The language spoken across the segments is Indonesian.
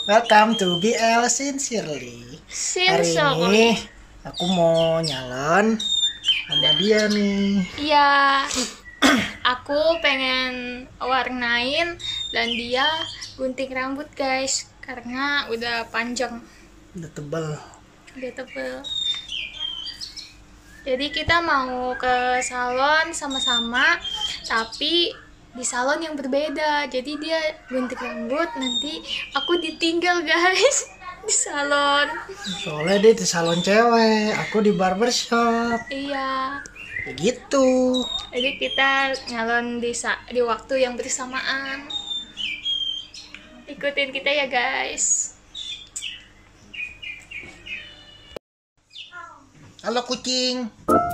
Welcome to BL Sincerely. Hari ini aku mau nyalon sama dia nih. Iya, aku pengen warnain dan dia gunting rambut guys, karena udah panjang, Udah tebal. udah tebel. Jadi kita mau ke salon sama-sama, tapi di salon yang berbeda. Jadi dia gunting rambut, nanti aku ditinggal guys di salon. Soalnya dia di salon cewek, aku di barbershop. Iya. Begitu. Jadi kita nyalon di waktu yang bersamaan. Ikutin kita ya guys. Halo kucing.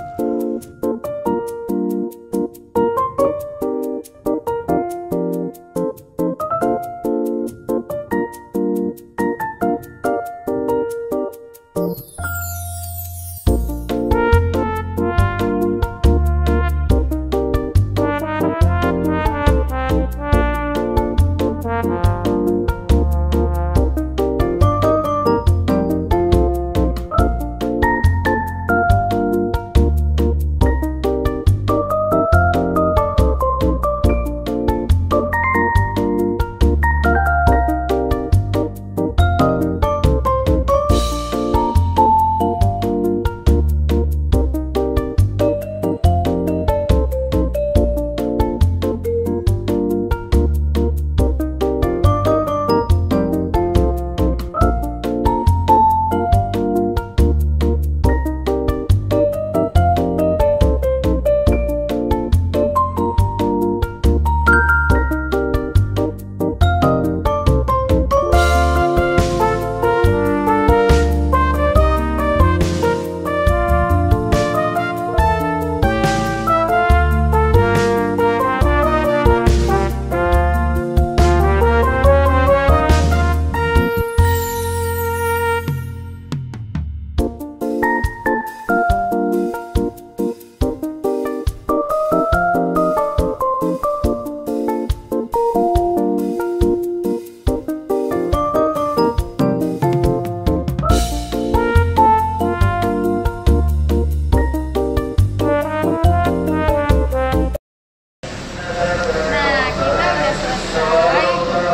Nah, kita udah selesai.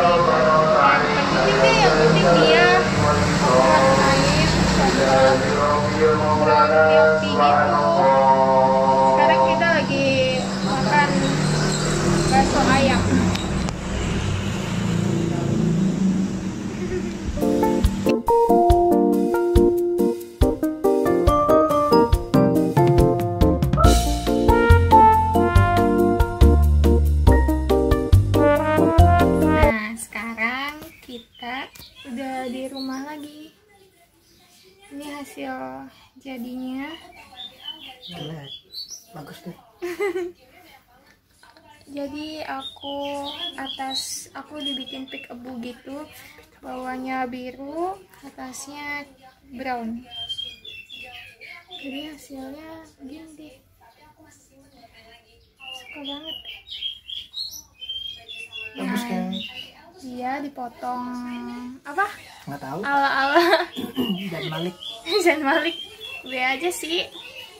Yang penting dia warnain brown milk tea gitu. Sekarang kita lagi makan bakso ayam. Nah, sekarang kita udah di rumah lagi. Ini hasil jadinya. Jelek. Bagus deh. Jadi aku dibikin peek-a-boo gitu. Bawahnya biru, atasnya brown. Jadi hasilnya begini deh. Suka banget. Bagus kan? Dia dipotong apa? Nggak tahu. Ala-ala Dan Malik. Zain Malik. Be aja sih.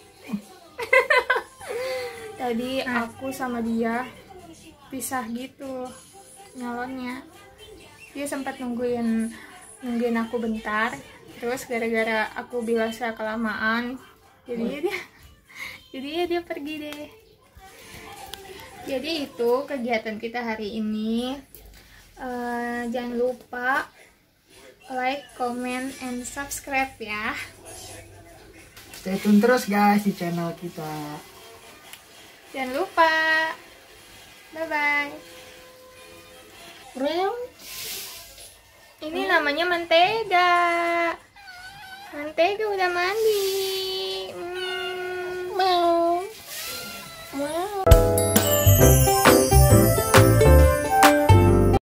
Tadi aku sama dia pisah gitu nyalonnya. Dia sempat nungguin aku bentar. Terus gara-gara aku biasa kelamaan, jadinya dia pergi deh. Jadi itu kegiatan kita hari ini. Jangan lupa like, comment, and subscribe ya. Stay tune terus guys di channel kita. Jangan lupa. Bye-bye. Ini namanya mentega. Mentega udah mandi. Mau.